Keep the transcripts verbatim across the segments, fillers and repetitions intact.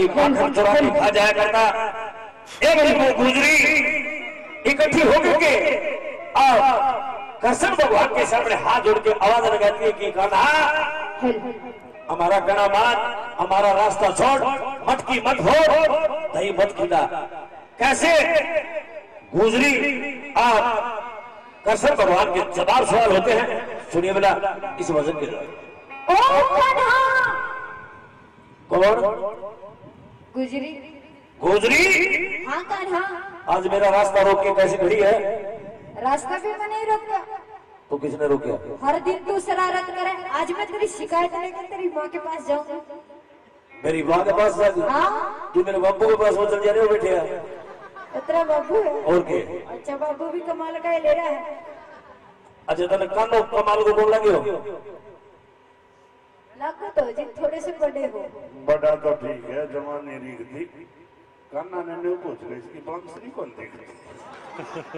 कभी माखन चुरा के खा जाया करता। एवं वो गुजरी इकट्ठी होकर के और कृष्ण भगवान के सामने हाथ जोड़ के आवाज लगाती है कि कान्हा हमारा गणा मान, हमारा रास्ता छोड़, मत की मत हो, दही मत खिला। कैसे गुजरी आप कृष्ण भगवान के जवाब सवाल होते हैं, सुनिए बेटा इस वजन के द्वारा। कौन? गुजरी। गुजरी? हाँ कान्हा। आज मेरा रास्ता रोक के कैसे खड़ी है? रास्ता भी मैं नहीं रोका। तो किसने रोका? हर दिन तू शरारत करे, आज मैं तेरी शिकायत लेकर तेरी माँ के पास जाऊंगा। मेरी माँ के पास जाएगी? हाँ। तू मेरे बाबू के पास वो चल जा रहे हो बैठे हैं? तेरा बाबू है? और के? अच्छा बाबू भी कमाल का ही ले रहा है। अच्छा तने कानो कमाल को बोल लगे हो? लागू तो जी थोड़े से बड़े हो। बड़ा तो ठीक है, जवानी रीख थी। कान्हा ने नहीं पूछ रही इसकी बांसुरी कौन देख रही?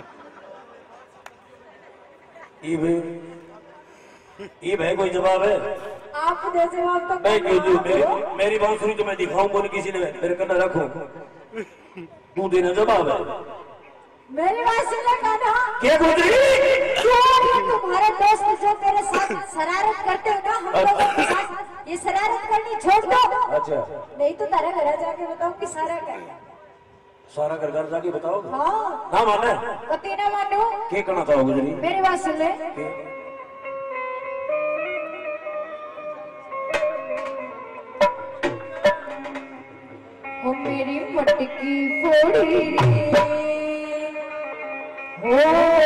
ई भाई, ई भाई कोई जवाब है? आप दे जवाब तो मैं क्यों दूं? मेरी मेरी बांसुरी तो मैं दिखाऊं बोल किसी ने मेरे कन्ना रखो। तू देना जवाब है? मेरी बात सुन कान्हा। क्या गुजरी? तुम्हारे दोस्त जो तेरे साथ शरारत करते हो ना, हम लोगों के साथ ये शरारत करनी छोड़ दो। अच्छा। नहीं तो तारा घर जाके बताओ कि सारा क्या? सारा घर घर जाके बताओ। हाँ। ना माने? कती ना मानो। क्या करना था गुजरी? मेरी बात सुन ले। ओ मेरी मटकी फोड़ी हो,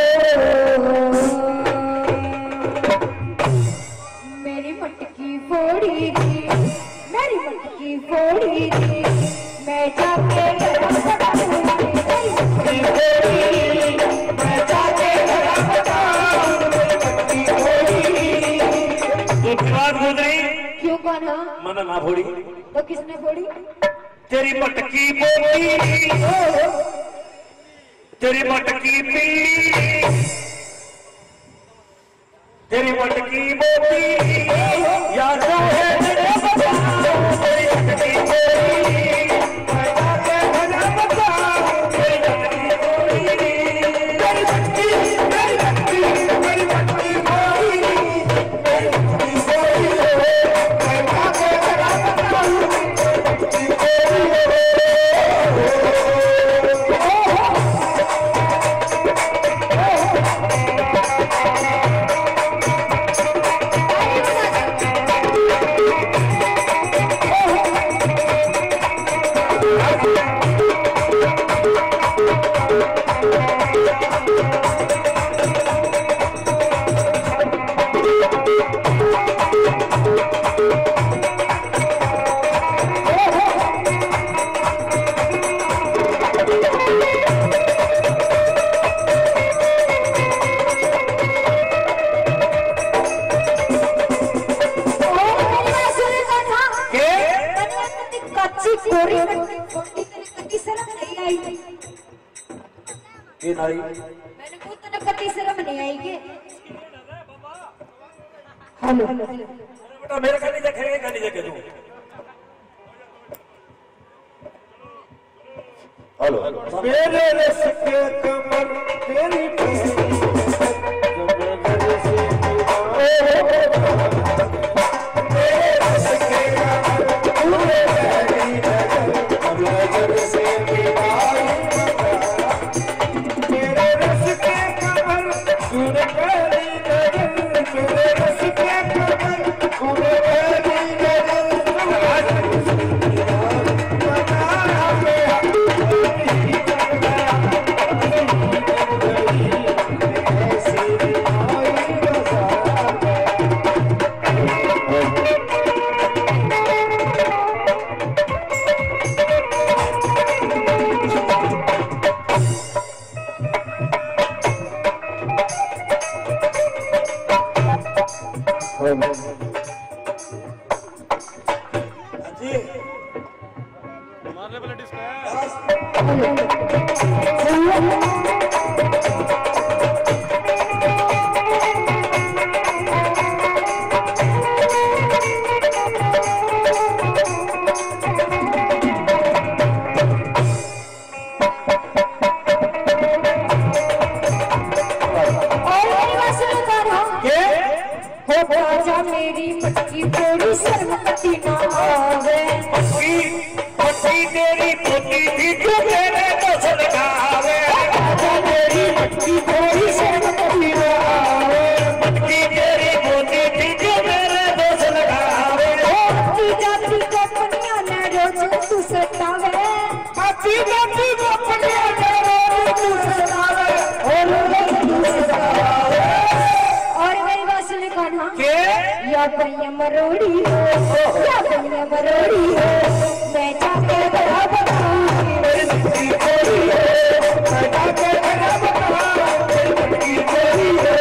मेरी मटकी फोड़ी, मेरी मटकी फोड़ी, मैं जाके क्यों कान्हा? मना ना फोड़ी तो किसने फोड़ी? तेरी मटकी बोली, तेरी मटकी पीली, तेरी मटकी बोली या जो है तेरे बताओ, तेरी मटकी बोली मैं जाके भला बताऊं, तेरी मटकी बोली, तेरी मटकी, तेरी मटकी, तेरी मटकी बोली, तेरी मटकी बोली मैं जाके भला बताऊं, तेरी मटकी आई? मैंने खुद तो कति शर्म नहीं आई के। हेलो बेटा मेरे खाली देखेंगे खाली देखे तू। हेलो मेरे रस के कमर तेरी भैया मरोड़ी हो, या भैया मरोड़ी हो, मैं जाके बड़ा बताऊंगी मेरी मटकी छोड़ी हो, मैं जाके बड़ा बताऊंगी मेरी मटकी छोड़ी हो।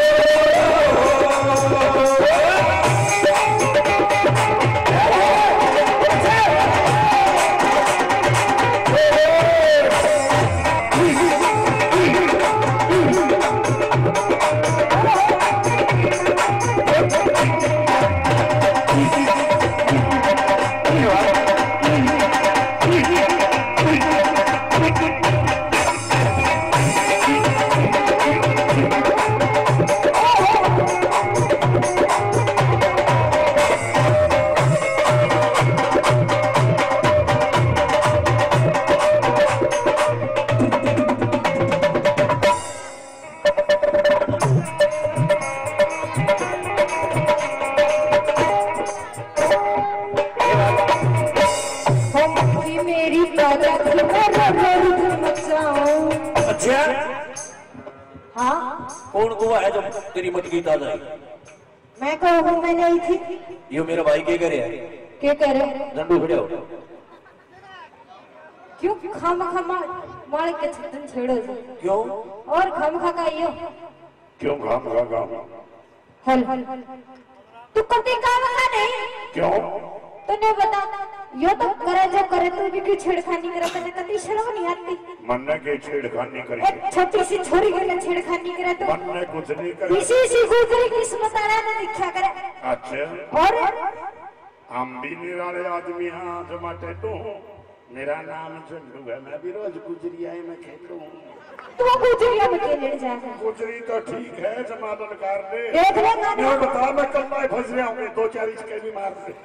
कौन हुआ है जो तेरी मटकी ताजा है? मैं कहूँ मैं नहीं थी। यो मेरा भाई के करे है? के करे? रंडू खड़े हो। क्यों खाम खामा मारे के छतन छेड़ो? क्यों? और खाम खा का यो? क्यों खाम खा काम? हल तू कभी काम खा नहीं? क्यों? तूने बता यो तो करे जो करे तू भी क्यों छेड़खानी करा? तने कभी शर्म नहीं आती? मन के छेड़खानी करी। एक छोटी सी छोरी के लिए छेड़खानी करा तो मन ने कुछ नहीं करी। इसी सी गुजरी किस्मत आरा ने दिखा करे। अच्छा। और हम भी निराले आदमी हैं जमाते तू। मेरा नाम चंदू है, मैं भी रोज गुजरिया में खेलूं। तू गुजरिया में खेलने जाएगा? गुजरी तो ठीक है जमातन कार ने। देख लेगा मैं बता मैं कल मैं फंस रहा हूँ दो चार इसके भी मार दे।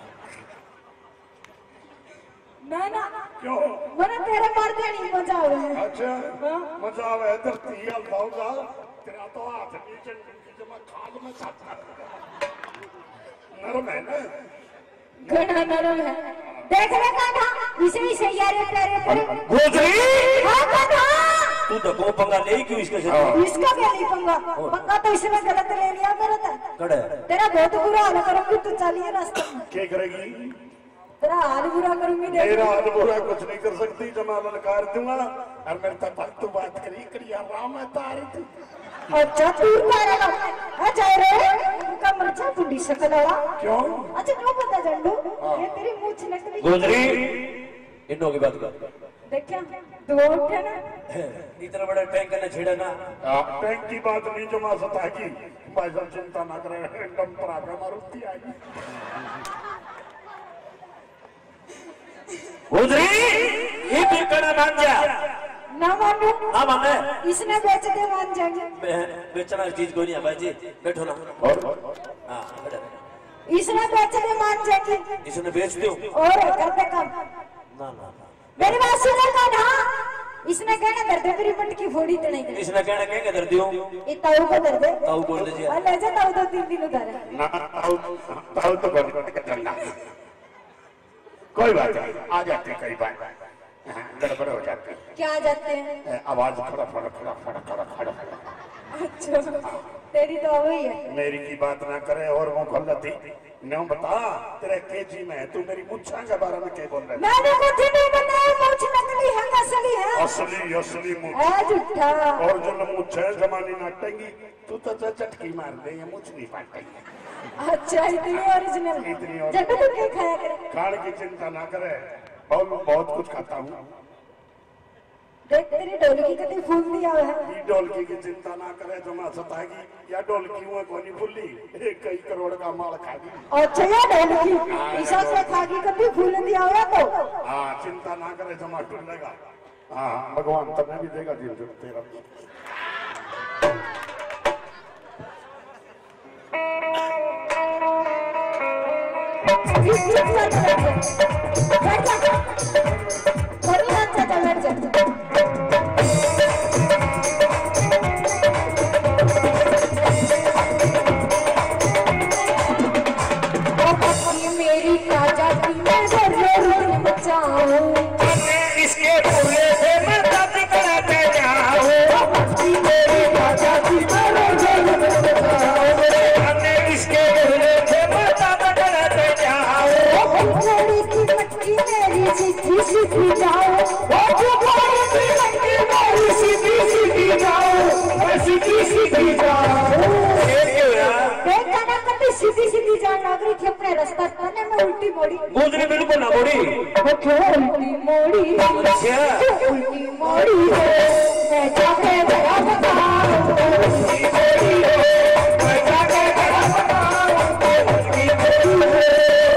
ना ना क्यों? मैंने तेरे मारते नहीं मजा आवे। अच्छा मजा आवे धरती अलफाउजा तेरा तो हाथ नीचे जमा खाल में जाता नरम है ना? घना नरम है। देख ले कान्हा इसे ही सैयारे प्यारे पर गोजरी। हाँ कान्हा तू तो को पंगा ले क्यों इसके साथ? इसका क्या नहीं पंगा? पंगा तो इसने गलत ले लिया मेरा था। कड़े तेरा बहुत बुरा हाल करूंगी तू चलिए रास्ते में। क्या करेगी? तेरा हाल बुरा करूंगी। मेरा हाल बुरा कुछ नहीं कर सकती जमालन कर दूंगा। और मेरे तक बात तो बात करी करिया राम है तारी थी। अच्छा तू तारेगा? अच्छा रे उनका मर्चा बुढ़ी शक्ल वाला। क्यों? अच्छा क्यों पता जंडू ये तेरी मूंछ नकली। गोजरी इन्हों की बात कर। देखा दो उठे ना इतना बड़ा टैंक ने छेड़ा ना। टैंक की बात नहीं जो मां सता की भाई साहब चिंता ना करे एकदम पराक्रम मारुति आई। गोजरी ये बेकड़ा मान जा। ना मानो ना माने इसने बेच दे मान जाएंगे। बेचना चीज कोई नहीं है भाई जी बैठो ना। हाँ इसने बेच दे मान जाएंगे। इसने बेच दो और करते काम ना ना मेरी बात सुनो का ना। इसने कहना दर्द मेरी मटकी फोड़ी तो नहीं। इसने कहना कहेंगे दर्द दियो ये ताऊ को दर्द ताऊ बोल दीजिए। अल्लाह जा ताऊ दो तीन दिन उधर ना ताऊ ताऊ तो कर चलना कोई बात नहीं आ जाते कई बार गड़बड़ हो जाती है। क्या आ जाते हैं? आवाज खड़ा खड़ा खड़ा खड़ा खड़ा खड़ा। अच्छा तेरी तो वही है। मेरी की बात ना करे और वो गलती न्यों बता तेरे केजी में तू मेरी मुच्छा के बारे में क्या बोल रहा है? मैंने कुछ नहीं बताया। मुछ नकली है असली है? असली असली मुछ है झूठा। और जो मुछ है जमानी नाटेंगी तू तो चटकी मार दे ये मुछ नहीं पाटेंगी। अच्छा इतनी ओरिजिनल इतनी जब तू क्या खाया करे? खाने की चिंता ना करे और मैं बहुत कुछ खाता हूँ। देख तेरी ढोलकी कभी फूल दिया हुआ है। ढोलकी की चिंता ना करे जो मैं सताएगी या ढोलकी हुआ कोनी फुल्ली एक कई करोड़ का माल खागी। अच्छा या ढोलकी ईशा से खागी कभी फूल दिया हुआ तो? हाँ चिंता ना करे जमा टूटेगा। हाँ भगवान तुम्हें भी देगा दिल जो तेरा। बैठ जा थोड़ी रात जा बैठ जा। मेरी ताजा की मैं जरूर मचाऊं इसके पूरे से मैं दादी कराते जाऊं। मेरी ताजा की मैं जरूर मचाऊं इसके पूरे से मैं जान लग रही थी अपने रास्ता तने मैं उल्टी मोड़ी। गुजरी बिल्कुल ना मोड़ी। वो क्यों उल्टी मोड़ी? अच्छा उल्टी मोड़ी है मैं जाके बड़ा बताऊं। उल्टी मोड़ी है मैं जाके बड़ा बताऊं। उल्टी मोड़ी है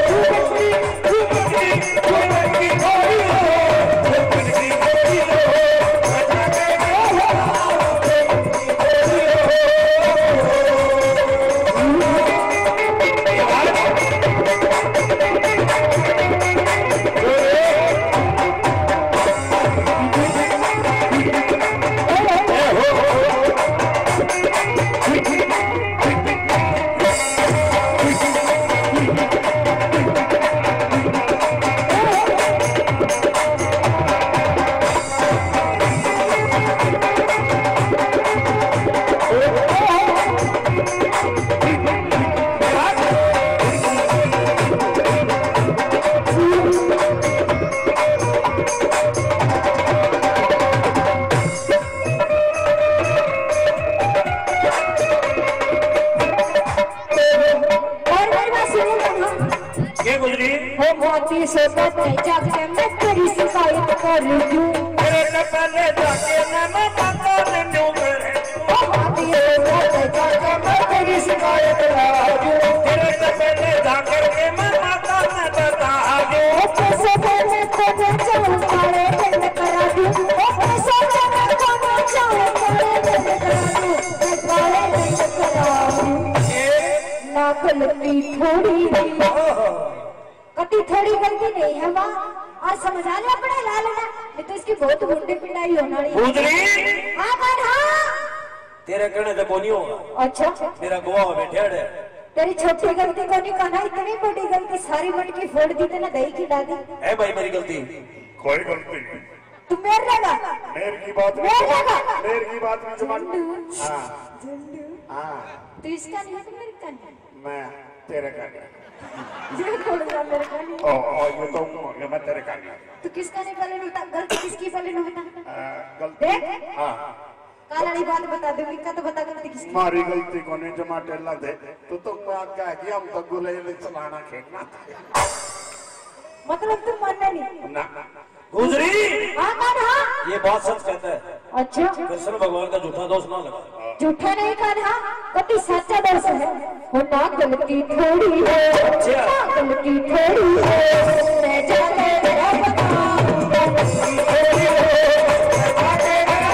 से बच्चे जाके मैं तेरी शिकायत कर दूं। तेरे से पहले जाके ना मैं माता ने न्यू करे। ओ माती से बच्चे जाके मैं तेरी शिकायत कर दूं। तेरे से पहले जाकर के मैं माता ने बता दूं। कैसे पहले तो मैं जाऊं सारे दिन करा दूं। कैसे पहले तो मैं जाऊं सारे दिन करा दूं। मैं सारे दिन करा दूं। ना गलती थोड़ी कति थोड़ी गलती नहीं है माँ। और समझा ले अपने लाल ना ये तो इसकी बहुत मुंडी पिटाई होने वाली है। गुजरी हाँ कौन हाँ? तेरे कहने से कोनी होगा। अच्छा मेरा गवाह बैठे है। तेरी छोटी गलती को नहीं कहना इतनी बड़ी गलती सारी मटकी फोड़ दी तेने दही की डाली। है भाई मेरी गलती कोई गलती नहीं। तू मेर रहेगा मेर की बात मेर रहेगा मेर की बात में जमान हाँ हाँ तू इसका नहीं है तो मेरे का नहीं। मैं तेरे का नहीं। ये थोड़ा सा मेरे का नहीं। ओ ओ ये तो ये मैं तेरे का नहीं। तू किसका नहीं पहले नहीं बता गलती किसकी पहले नहीं बता। गलती देख हाँ कालाड़ी बात बता दे का तो बता गलती किसकी। मारी गलती को नहीं जमा टेला दे तू तो बात क्या कि हम तो गुले चलाना खेलना मतलब तुम मानना नहीं ना। गुजरी हाँ कौन हाँ? ये बात सच कहता है। अच्छा कृष्ण भगवान का झूठा दोष ना लगा। झूठा नहीं कहा कति सच्चा दोष है। वो ना गलती थोड़ी है ना गलती थोड़ी है मैं जाके बड़ा बताऊं। गलती थोड़ी है मैं जाके बड़ा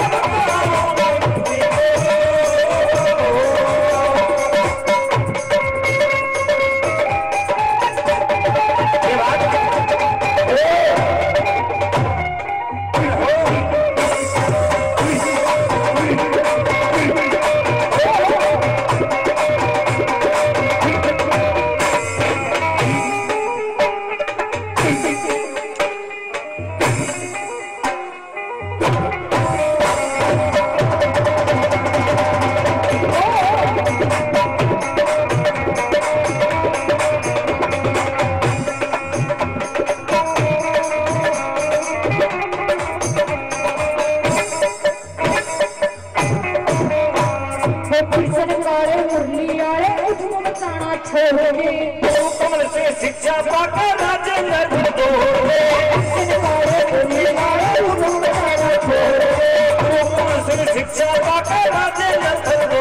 शिक्षा पाकर राजेंद्र दो शिक्षा पाकर राजेंद्र दो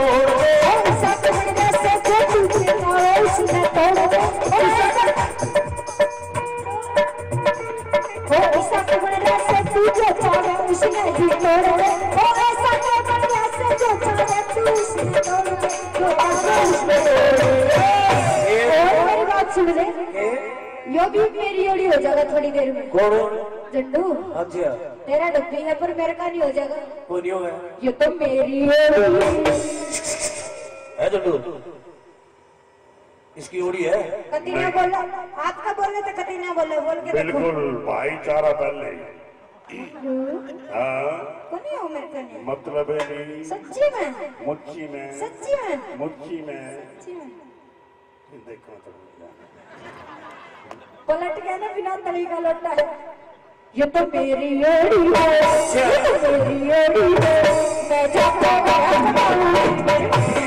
सुन ले यो भी मेरी योड़ी हो जाएगा थोड़ी देर में। कौन जंडू अच्छा तेरा डब्बी है पर मेरे का नहीं हो जाएगा। वो नहीं होगा ये तो मेरी योड़ी है जंडू इसकी ओड़ी है। कति ना बोला आपका बोले तो कति ना बोले बोल के देखो। बिल्कुल भाईचारा पहले हाँ कौन हो मेरे का नहीं मतलब है नहीं सच्ची में मुच्ची में सच्ची में मुच्ची में सच्ची में देखो तो पलट गया ना बिना तली का लौटा है। ये तो मेरी योड़ी है ये तो मेरी योड़ी है मैं जाके बड़ा बताऊं।